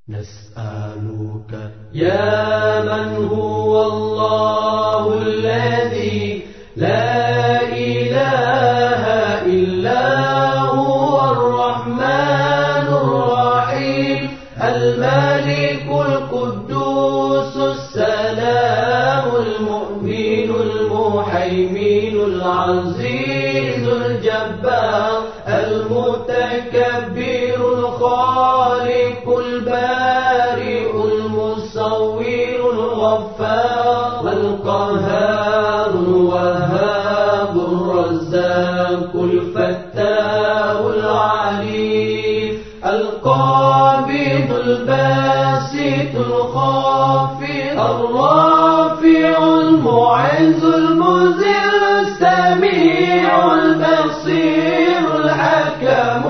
نسألك يا من هو الله الذي لا إله إلا هو الرحمن الرحيم الملك القدوس السلام المؤمن المهيمن العزيز الجبار المتكبر الخالق البارئ المصور الغفار القهار الوهاب الرزاق الفتاح العليم القابض الباسط الخافض الرافع المعز المذل السميع البصير الحكم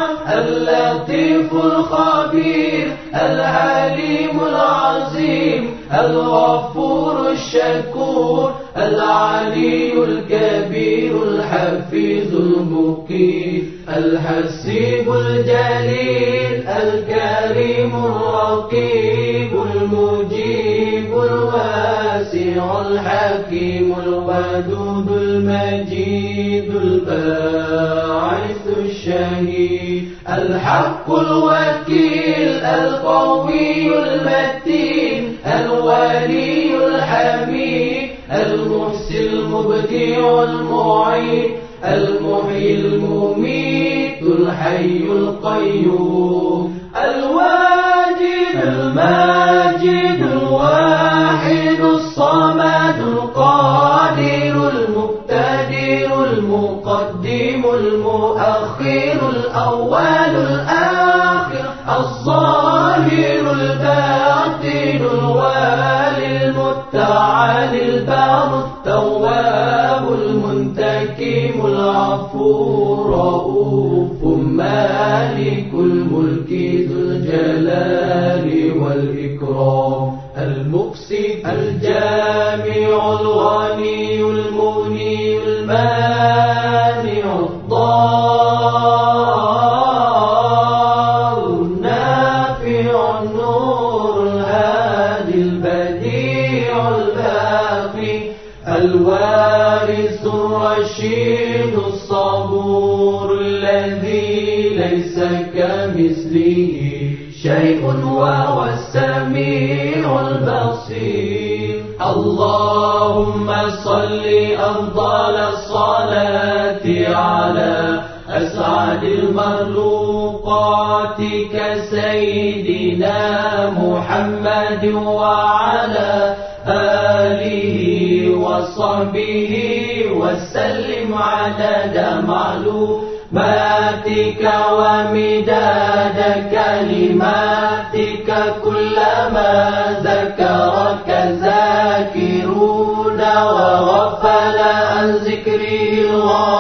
اللطيف الخبير العليم العظيم الغفور الشكور العلي الكبير الحفيظ المقيم الحسيب الجليل الكريم الرقيب المجيب الواسع الحكيم الودود المجيد الباعث الشهيد الحق الوكيل القوي المتين الولي الحميد المحسن المبدع المعيد المحيي المميت الحي القيوم الواجد الماجد الواحد الصمد القادر المقتدر المقدم المؤخر الأول الآخر الظاهر الباطن الوالي المتعالي البار التواب المنتقم العفو الرؤوف مالك الملك ذو الجلال والإكرام المقسط الجامع الغني المغني المانع الضار النافع النور الهادي البديع الباقي الوارث الرشيد الصبور الذي ليس كمثله شيء وهو السميع البصير اللهم صل أفضل الصلاة على أسعد المخلوقات كسيدنا محمد وعلى آله وصحبه وسلم عدد معلوماتك ومداد كلماتك كلما ذكرك ذاكرون وغفل عن ذكره